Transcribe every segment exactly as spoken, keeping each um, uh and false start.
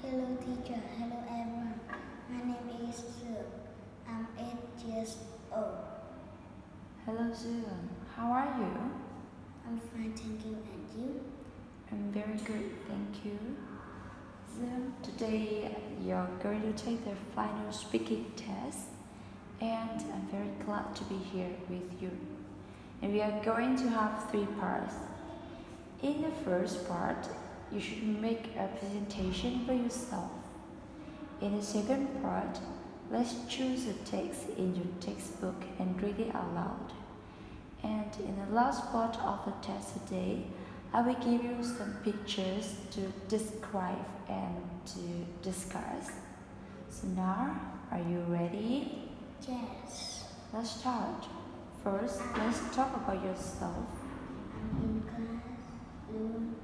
Hello teacher, hello everyone. My name is Sue. I'm eight years old. Hello Zion, how are you? I'm fine, thank you. And you? I'm very good, thank you. Zion, today you're going to take the final speaking test, and I'm very glad to be here with you. And we are going to have three parts. In the first part, you should make a presentation for yourself. In the second part, let's choose a text in your textbook and read it out loud. And in the last part of the test today, I will give you some pictures to describe and to discuss. So now, are you ready? Yes. Let's start. First, let's talk about yourself. I'm in class room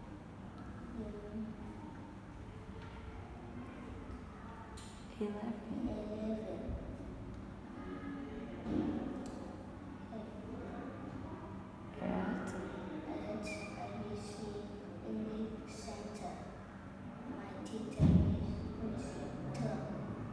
Eleven. eleven. At At I B C English Center. My teacher is Miss Tom.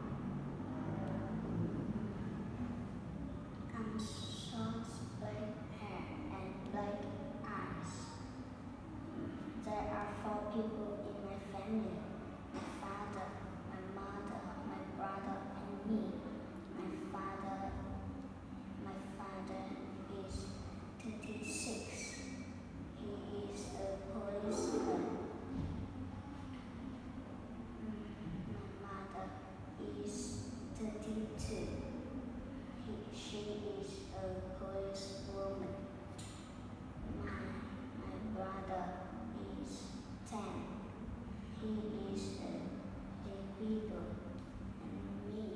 I'm short, black hair and black eyes. There are four people in my family. My father, my mother, my brother, and me. My father, my father is thirty-six. He is a policeman. My mother is thirty-two. He, she is a policewoman. My, my brother is ten. He is a widow. And me,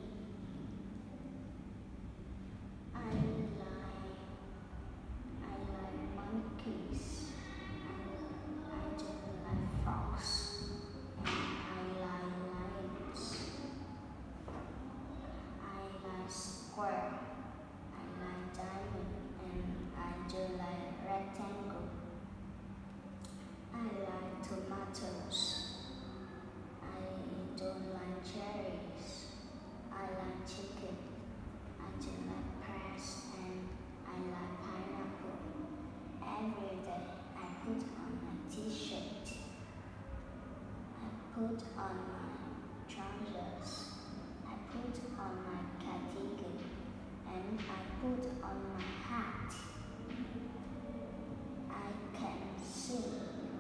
I like I like monkeys. I, I don't like frogs. And I like lions. I like square. I like diamond. And I don't like rectangle. I like tomatoes. I don't like cherries. I like chicken. I don't like pears, and I like pineapple. Every day I put on my t-shirt. I put on my trousers. I put on my cardigan, and I put on my hat. I can sing.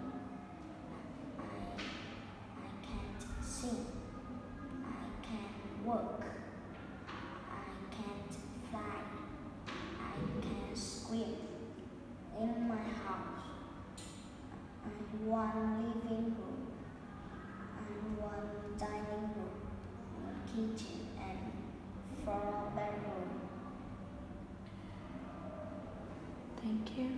I I can't sing. I can walk. I can't fly. I can swim. In my house, and one living room, and one dining room, one kitchen, and four bedrooms. Thank you.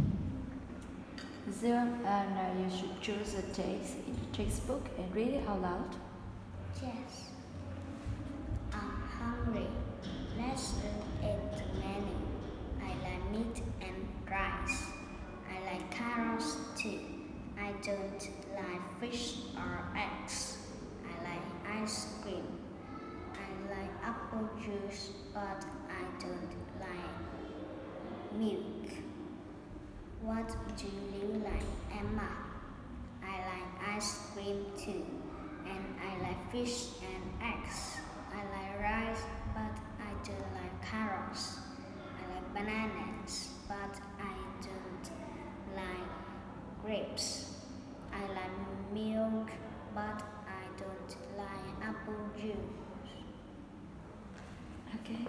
Zion, and now you should choose a text in your textbook and read it out loud. Yes. I'm hungry. Let's eat menu. I like meat and rice. I like carrots too. I don't like fish or eggs. I like ice cream. I like apple juice, but I don't like milk. What do you like, Emma? I like ice cream too. And I like fish and eggs. I like rice, but I don't like carrots. I like bananas, but I don't like grapes. I like milk, but I don't like apple juice. Okay.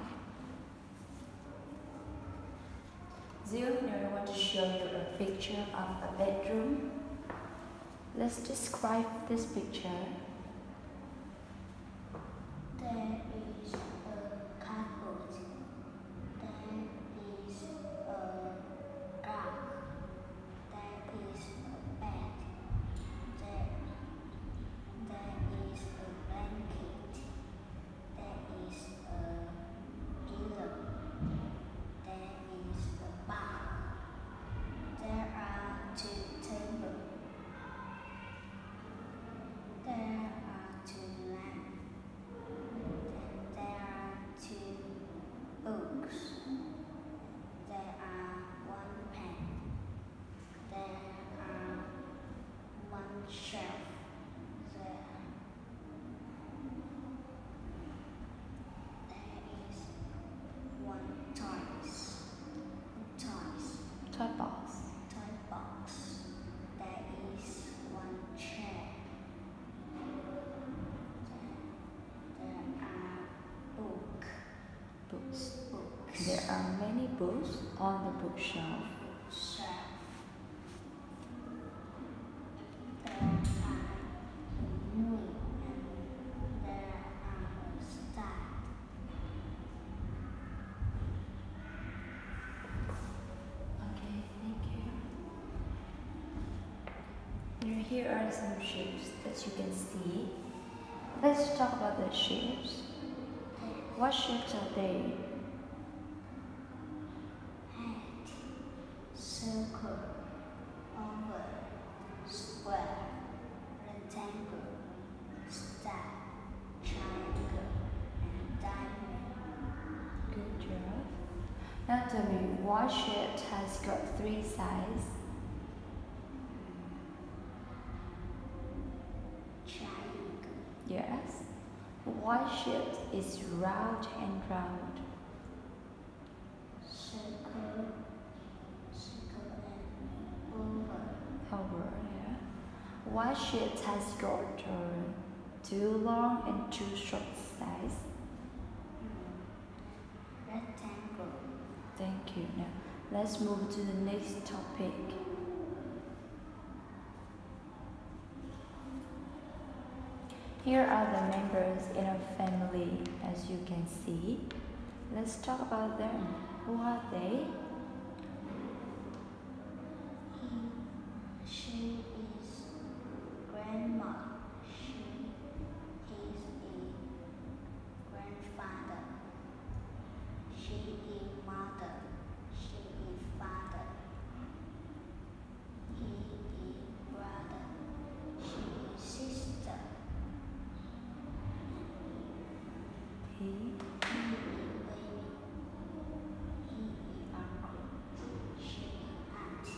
Zion, now I want to show you a picture of a bedroom. Let's describe this picture. There is a cupboard. There is a rug. There is a bed. There, there is a blanket. There is a pillow. There is a bar. There are two tables. There are books on the bookshelf? Shelf. There are moon and there are stars. Okay, thank you. Now here are some shapes that you can see. Let's talk about the shapes. What shapes are they? Head, circle, oval, square, rectangle, star, triangle, and diamond. Good job. Now tell me, what shape has got three sides? Triangle. Yes. What shape is round and round? Circle, circle and oval. Oval, yeah. What shape has got uh, two long and two short sides? Rectangle. Thank you. Now let's move to the next topic. Here are the members in a family, as you can see. Let's talk about them. Who are they? He, she is grandma. She is a grandfather. She is mother. She is father. He is brother. She is sister. He. He is baby. He is uncle. She is aunt.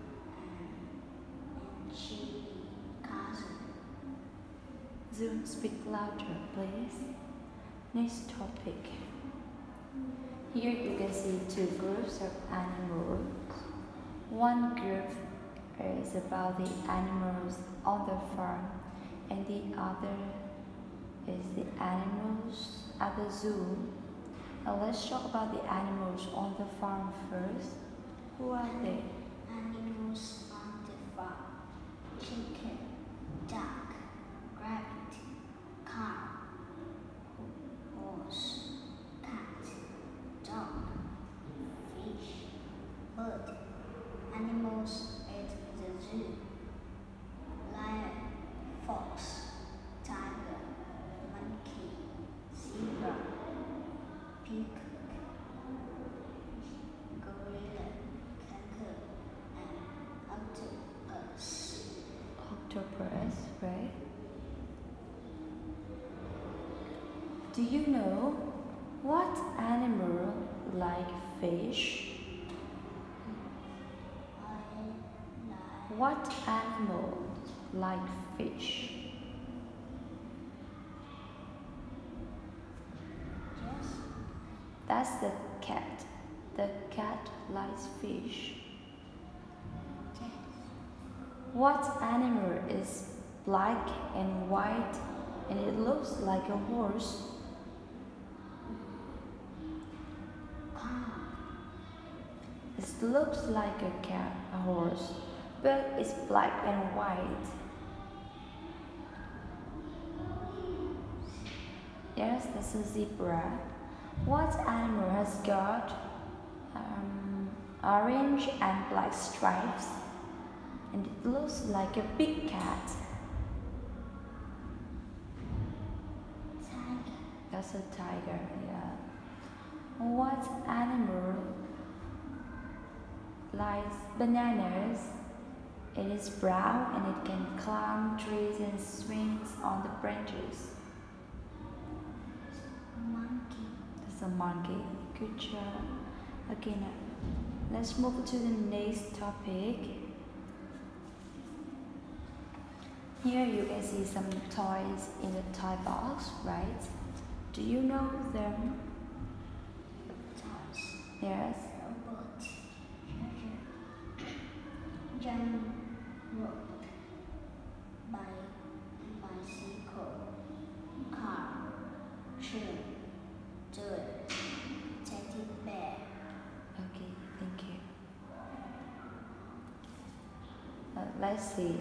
And, and she is cousin. Zoom, speak louder, please. Next topic. Here you can see two groups of animals. One group is about the animals on the farm, and the other is the animals at the zoo. Now let's talk about the animals on the farm first. Who are they? Animals on the farm. Chicken, duck, rabbit, cow, horse, cat, dog, fish, bird. Animals at the zoo. Lion, fox, tiger, monkey, zebra, peacock, gorilla, kangaroo, and octopus. Octopus, right? Do you know what animal like fish? I like What animal like fish? yes, That's the cat. The cat likes fish. yes. What animal is black and white and it looks like a horse? Cow, It looks like a cat, a horse, but it's black and white. Yes, that's a zebra. What animal has got um, orange and black stripes? And it looks like a big cat. tiger, That's a tiger, yeah. What animal likes bananas? It is brown and it can climb trees and swings on the branches. monkey, That's a monkey. Good job. Okay, now let's move to the next topic. Here you can see some toys in the toy box, right? Do you know them? toys, Yes. robot, treasure, jump rope, bike, bicycle, car, train, toy, teddy bear. let's see.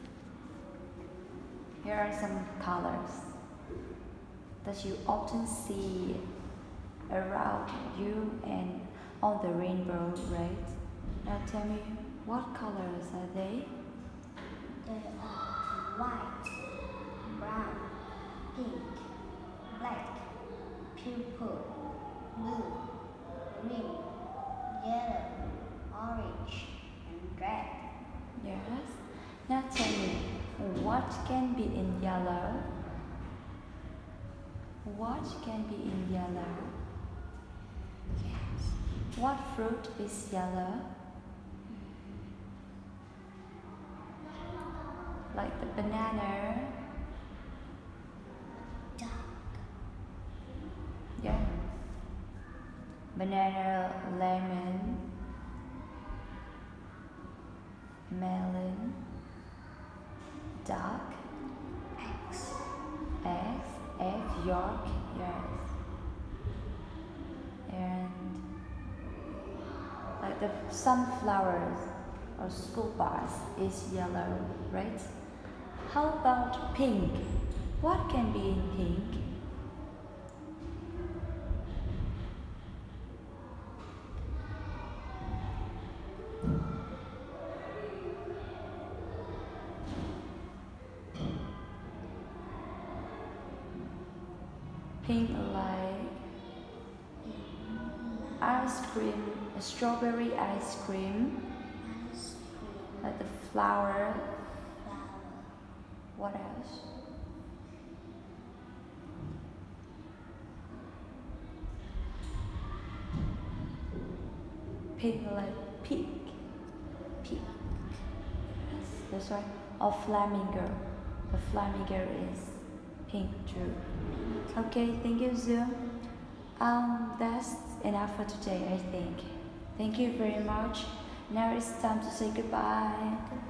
Here are some colors that you often see around you and on the rainbow, right? Now tell me, what colors are they? They are white, brown, pink, black, purple, blue, green, yellow, orange, and red. Yes. Now tell me, what can be in yellow? What can be in yellow? Yes. What fruit is yellow? Like the banana. Dark. Yeah. Banana, lemon, melon, duck, Eggs. eggs, egg yolk, yes. And like the sunflowers or school bus is yellow, right? How about pink? What can be in pink? Pink like ice cream, a strawberry ice cream, Ice cream. like the flower. Flower. What else? Pink like pig. Pig. Yes, that's right. Or flamingo. The flamingo is pink too. Okay, thank you, Zoom. Um, that's enough for today, I think. Thank you very much. Now it's time to say goodbye. Goodbye.